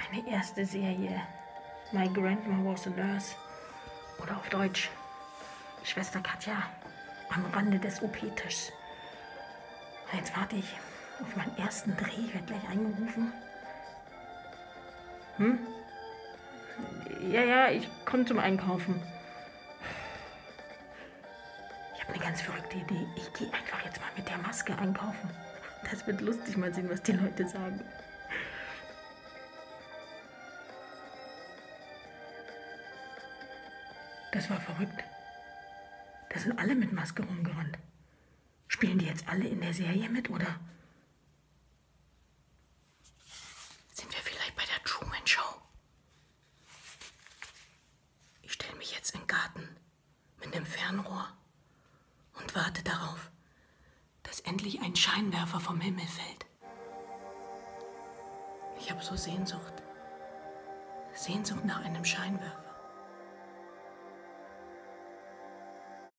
Meine erste Serie. My Grandma Was a Nurse. Oder auf Deutsch. Schwester Katja am Rande des OP-Tischs. Jetzt warte ich auf meinen ersten Dreh. Ich werde gleich eingerufen. Ja, ich komme zum Einkaufen. Ich habe eine ganz verrückte Idee. Ich gehe einfach jetzt mal mit der Maske einkaufen. Das wird lustig, mal sehen, was die Leute sagen. Das war verrückt. Da sind alle mit Maske rumgerannt. Spielen die jetzt alle in der Serie mit, oder? Sind wir vielleicht bei der Truman Show? Ich stelle mich jetzt in den Garten mit einem Fernrohr und warte darauf, dass endlich ein Scheinwerfer vom Himmel fällt. Ich habe so Sehnsucht. Sehnsucht nach einem Scheinwerfer.